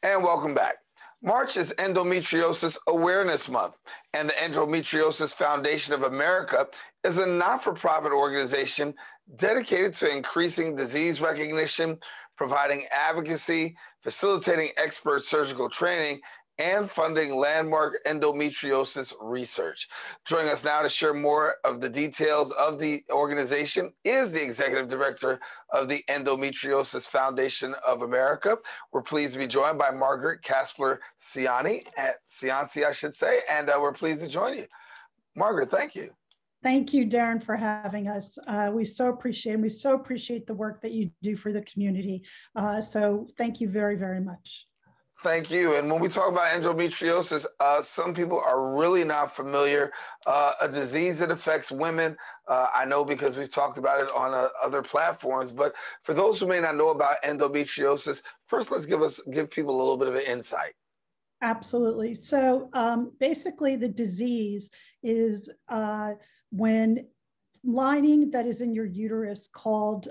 And welcome back. March is Endometriosis Awareness Month, and the Endometriosis Foundation of America is a not-for-profit organization dedicated to increasing disease recognition, providing advocacy, facilitating expert surgical training, and funding landmark endometriosis research. Joining us now to share more of the details of the organization is the Executive Director of the Endometriosis Foundation of America. We're pleased to be joined by Margaret Kaspler-Cianci, I should say, and we're pleased to join you. Margaret, thank you. Thank you, Darren, for having us. We so appreciate the work that you do for the community. So thank you very, very much. Thank you. And when we talk about endometriosis, some people are really not familiar. A disease that affects women. I know because we've talked about it on other platforms. But for those who may not know about endometriosis, first let's give people a little bit of an insight. Absolutely. So basically, the disease is when lining that is in your uterus called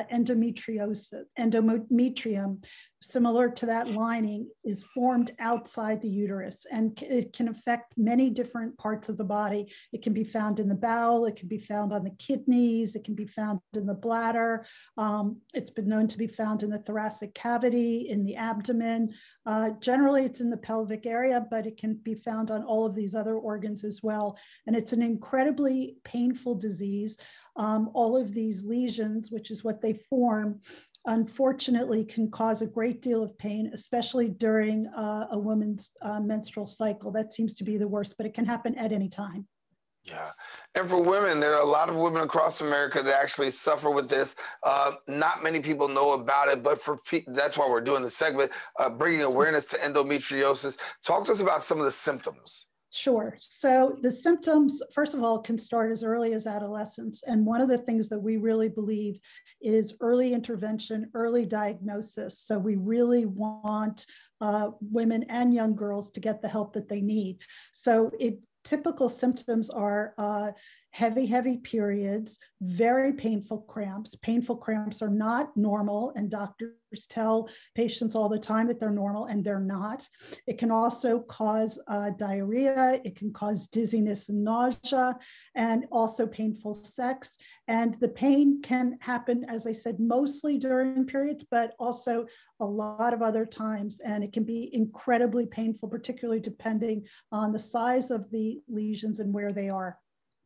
endometrium, similar to that lining, is formed outside the uterus, and it can affect many different parts of the body. It can be found in the bowel, it can be found on the kidneys, it can be found in the bladder. It's been known to be found in the thoracic cavity, in the abdomen. Generally, it's in the pelvic area, but it can be found on all of these other organs as well. And it's an incredibly painful disease. All of these lesions, which is what they form, unfortunately can cause a great deal of pain, especially during a woman's menstrual cycle. That seems to be the worst, but it can happen at any time. Yeah. And for women, there are a lot of women across America that actually suffer with this. Not many people know about it, but that's why we're doing the segment, bringing awareness to endometriosis. Talk to us about some of the symptoms. Sure. So the symptoms, first of all, can start as early as adolescence. And one of the things that we really believe is early intervention, early diagnosis. So we really want women and young girls to get the help that they need. So typical symptoms are heavy periods, very painful cramps. Painful cramps are not normal, and doctors tell patients all the time that they're normal, and they're not. It can also cause diarrhea. It can cause dizziness and nausea, and also painful sex. And the pain can happen, as I said, mostly during periods, but also a lot of other times. And it can be incredibly painful, particularly depending on the size of the lesions and where they are.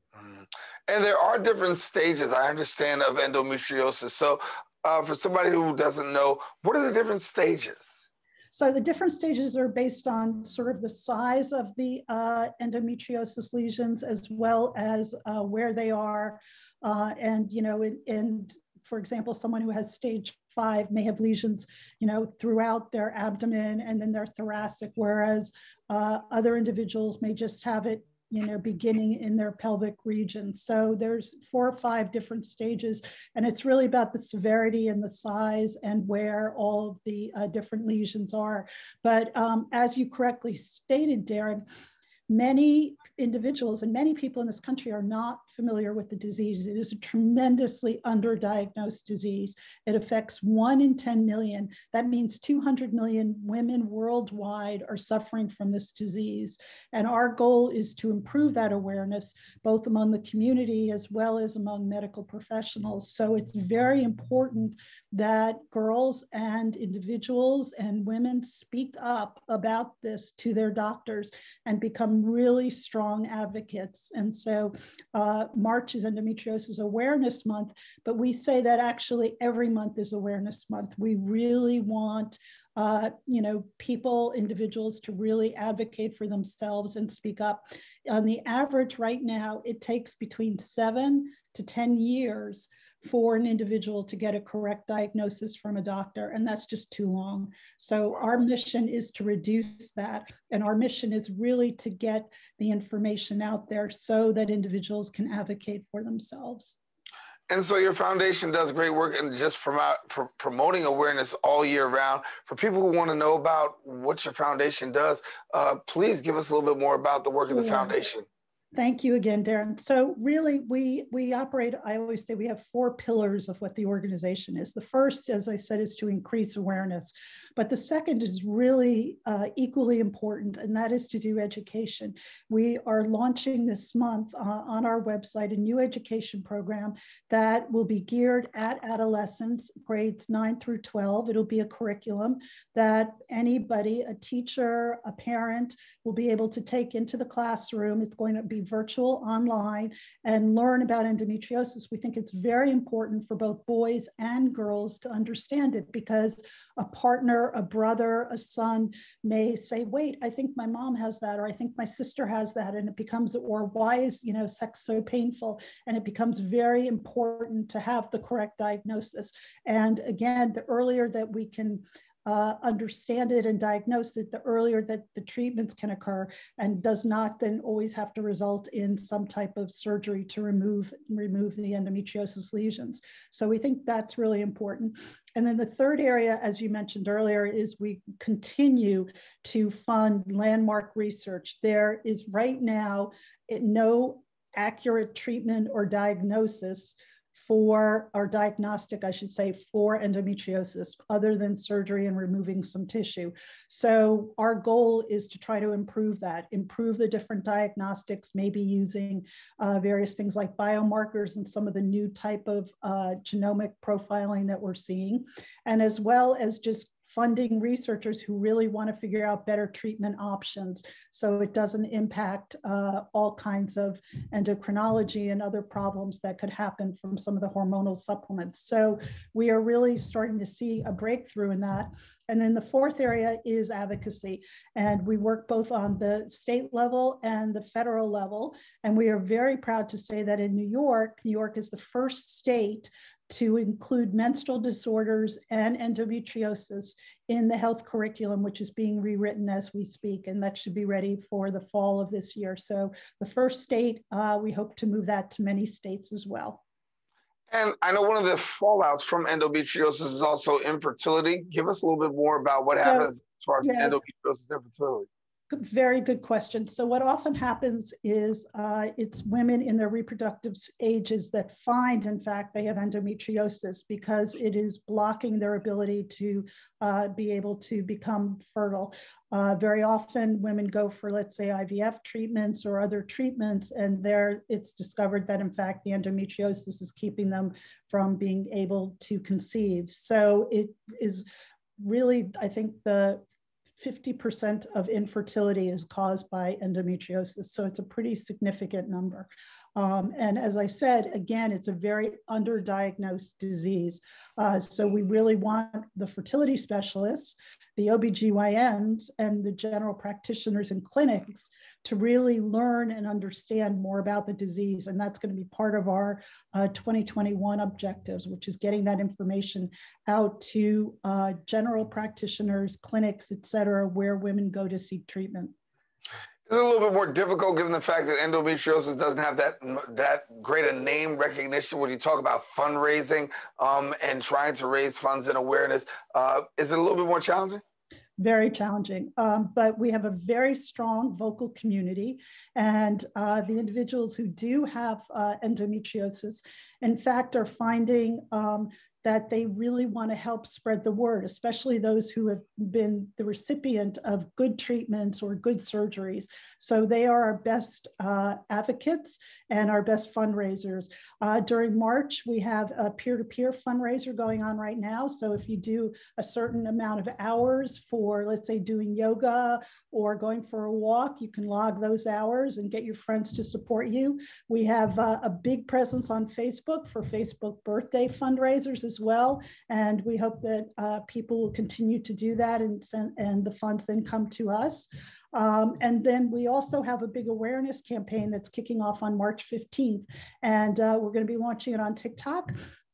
And there are different stages, I understand, of endometriosis. So for somebody who doesn't know, what are the different stages? So the different stages are based on sort of the size of the endometriosis lesions, as well as where they are. And, for example, someone who has stage 5 may have lesions, throughout their abdomen and then their thoracic, whereas other individuals may just have it beginning in their pelvic region. So there's 4 or 5 different stages, and it's really about the severity and the size and where all of the different lesions are. But as you correctly stated, Darren, many individuals and many people in this country are not familiar with the disease. It is a tremendously underdiagnosed disease. It affects 1 in 10 million. That means 200 million women worldwide are suffering from this disease. And our goal is to improve that awareness, both among the community as well as among medical professionals. So it's very important that girls and individuals and women speak up about this to their doctors and become really strong advocates. And so March is Endometriosis Awareness Month, but we say that actually every month is Awareness Month. We really want individuals to really advocate for themselves and speak up. On the average right now, it takes between 7 to 10 years for an individual to get a correct diagnosis from a doctor, and that's just too long. So our mission is to reduce that, and our mission is really to get the information out there so that individuals can advocate for themselves. And so your foundation does great work in just promoting awareness all year round. For people who want to know about what your foundation does, please give us a little bit more about the work of the foundation. Thank you again, Darren. So really, we operate, I always say we have 4 pillars of what the organization is. The first, as I said, is to increase awareness. But the second is really equally important, and that is to do education. We are launching this month on our website a new education program that will be geared at adolescents, grades 9 through 12. It'll be a curriculum that anybody, a teacher, a parent, will be able to take into the classroom. It's going to be virtual, online, and learn about endometriosis. We think it's very important for both boys and girls to understand it, because a partner, a brother, a son may say, wait, I think my mom has that, or I think my sister has that, and it becomes, or why is, sex so painful? And it becomes very important to have the correct diagnosis. And again, the earlier that we can understand it and diagnose it, the earlier that the treatments can occur, and does not then always have to result in some type of surgery to remove the endometriosis lesions. So we think that's really important. And then the third area, as you mentioned earlier, is we continue to fund landmark research. There is right now no accurate treatment or diagnosis for, or diagnostic, I should say, for endometriosis, other than surgery and removing some tissue. So our goal is to try to improve that, improve the different diagnostics, maybe using various things like biomarkers and some of the new type of genomic profiling that we're seeing, and as well as just funding researchers who really want to figure out better treatment options so it doesn't impact all kinds of endocrinology and other problems that could happen from some of the hormonal supplements. So we are really starting to see a breakthrough in that. And then the fourth area is advocacy. And we work both on the state level and the federal level. And we are very proud to say that in New York is the first state to include menstrual disorders and endometriosis in the health curriculum, which is being rewritten as we speak, and that should be ready for the fall of this year. So the first state, we hope to move that to many states as well. And I know one of the fallouts from endometriosis is also infertility. Give us a little bit more about what happens as far as endometriosis and infertility. Very good question. So what often happens is it's women in their reproductive ages that find, in fact, they have endometriosis because it is blocking their ability to be able to become fertile. Very often women go for, let's say, IVF treatments or other treatments, and there it's discovered that, in fact, the endometriosis is keeping them from being able to conceive. So it is really, I think, the 50% of infertility is caused by endometriosis. So it's a pretty significant number. And as I said, again, it's a very underdiagnosed disease. So we really want the fertility specialists, the OBGYNs, and the general practitioners in clinics to really learn and understand more about the disease. And that's going to be part of our 2021 objectives, which is getting that information out to general practitioners, clinics, et cetera, where women go to seek treatment. It's a little bit more difficult given the fact that endometriosis doesn't have that great a name recognition when you talk about fundraising and trying to raise funds and awareness. Is it a little bit more challenging? Very challenging, but we have a very strong vocal community, and the individuals who do have endometriosis, in fact, are finding that they really want to help spread the word, especially those who have been the recipient of good treatments or good surgeries. So they are our best advocates and our best fundraisers. During March, we have a peer-to-peer fundraiser going on right now. So if you do a certain amount of hours for, let's say, doing yoga or going for a walk, you can log those hours and get your friends to support you. We have a big presence on Facebook for Facebook birthday fundraisers as well. And we hope that people will continue to do that, and the funds then come to us. And then we also have a big awareness campaign that's kicking off on March 15th. And we're going to be launching it on TikTok.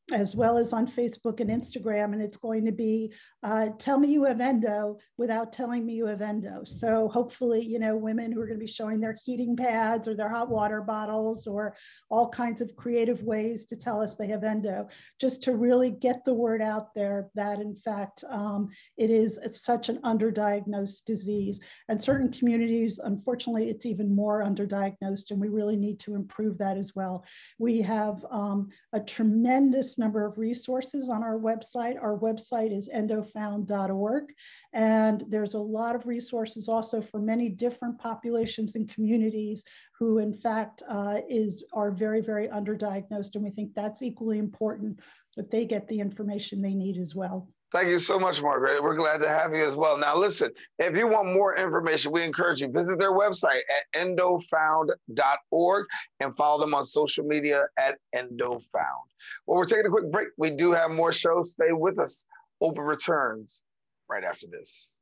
as well as on Facebook and Instagram. And it's going to be, tell me you have endo without telling me you have endo. So hopefully, you know, women who are going to be showing their heating pads or their hot water bottles or all kinds of creative ways to tell us they have endo, just to really get the word out there that in fact, it is such an underdiagnosed disease. And certain communities, unfortunately, it's even more underdiagnosed, and we really need to improve that as well. We have a tremendous number of resources on our website. Our website is endofound.org, and there's a lot of resources also for many different populations and communities who in fact are very, very underdiagnosed, and we think that's equally important that they get the information they need as well. Thank you so much, Margaret. We're glad to have you as well. Now, listen, if you want more information, we encourage you visit their website at endofound.org and follow them on social media at endofound. Well, we're taking a quick break. We do have more shows. Stay with us. Oprah returns right after this.